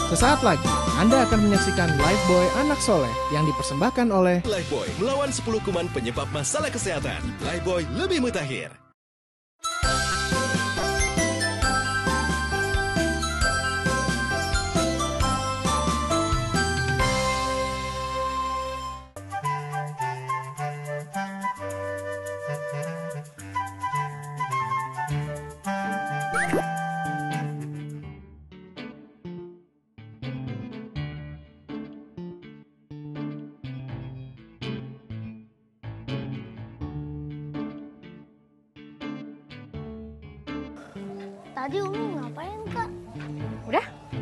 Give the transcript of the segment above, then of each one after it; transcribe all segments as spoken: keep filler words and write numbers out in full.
Sesaat lagi, Anda akan menyaksikan Lifebuoy Anak Soleh yang dipersembahkan oleh Lifebuoy melawan sepuluh kuman penyebab masalah kesehatan. Lifebuoy lebih mutakhir. Tadi Umi ngapain, Kak? Udah?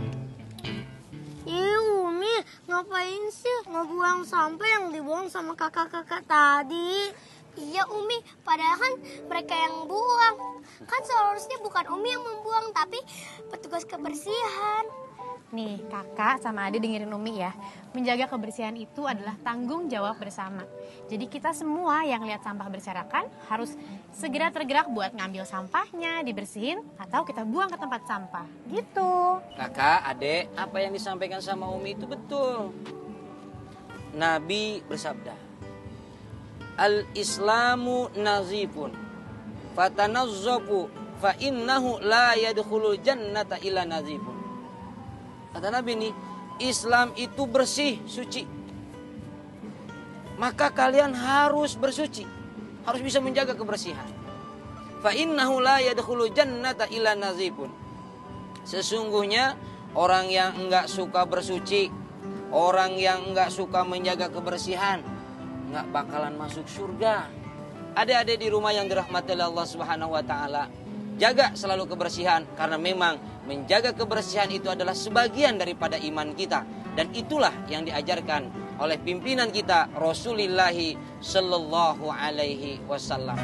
Ih, Umi ngapain sih ngebuang sampah yang dibuang sama kakak-kakak tadi? Iya, Umi. Padahal kan mereka yang buang. Kan seharusnya bukan Umi yang membuang, tapi petugas kebersihan. Nih, kakak sama adik dengerin Umi ya. Menjaga kebersihan itu adalah tanggung jawab bersama. Jadi kita semua yang lihat sampah berserakan harus segera tergerak buat ngambil sampahnya, dibersihin, atau kita buang ke tempat sampah. Gitu. Kakak, adek, apa yang disampaikan sama Umi itu betul. Nabi bersabda, Al-Islamu nazifun, fatanazzafu, fa innahu la yadkhulul jannata illa nazifun. Kata Nabi nih, Islam itu bersih, suci. Maka kalian harus bersuci, harus bisa menjaga kebersihan. Fa innahu la yadkhulul jannata illa nazifun. Sesungguhnya orang yang enggak suka bersuci, orang yang enggak suka menjaga kebersihan, enggak bakalan masuk surga. Adik-adik di rumah yang dirahmati Allah Subhanahu wa taala, jaga selalu kebersihan karena memang menjaga kebersihan itu adalah sebagian daripada iman kita, dan itulah yang diajarkan oleh pimpinan kita Rasulullah sallallahu alaihi wasallam.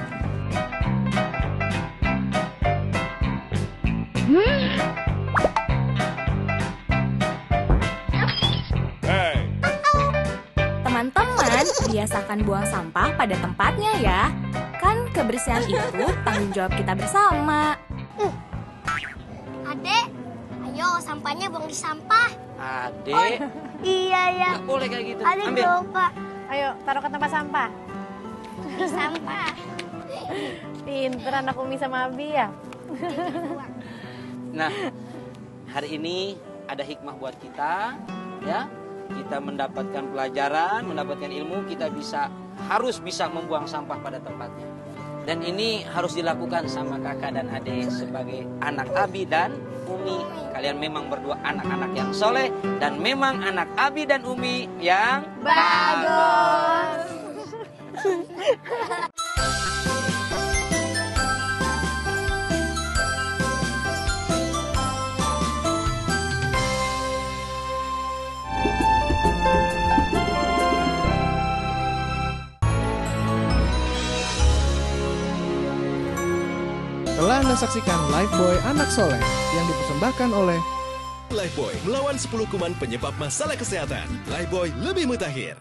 Teman-teman, biasakan buang sampah pada tempatnya ya. Kan kebersihan itu tanggung jawab kita bersama. Uh. Adek, ayo sampahnya buang di sampah. Adek, Oh, iya ya. nggak boleh kayak gitu. Adek Ambil. lupa Ayo, taruh ke tempat sampah. di sampah. Pinter anak Umi sama Abi ya. Nah, hari ini ada hikmah buat kita, ya. Kita mendapatkan pelajaran, mendapatkan ilmu, kita bisa harus bisa membuang sampah pada tempatnya. Dan ini harus dilakukan sama kakak dan adik sebagai anak Abi dan Umi. Kalian memang berdua anak-anak yang soleh dan memang anak Abi dan Umi yang Bagus. Telah Anda saksikan Lifebuoy Anak Soleh yang dipersembahkan oleh Lifebuoy melawan sepuluh kuman penyebab masalah kesehatan. Lifebuoy lebih mutakhir.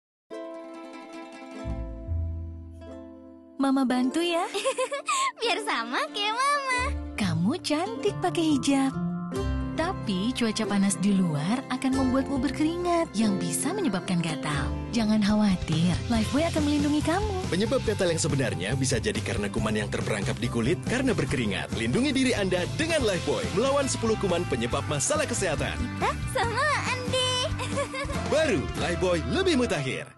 Mama bantu ya. Biar sama kayak Mama. Kamu cantik pakai hijab. Tapi cuaca panas di luar akan membuatmu berkeringat yang bisa menyebabkan gatal. Jangan khawatir, Lifebuoy akan melindungi kamu. Penyebab gatal yang sebenarnya bisa jadi karena kuman yang terperangkap di kulit karena berkeringat. Lindungi diri Anda dengan Lifebuoy melawan sepuluh kuman penyebab masalah kesehatan. Hah? Sama Andi. Baru Lifebuoy lebih mutakhir.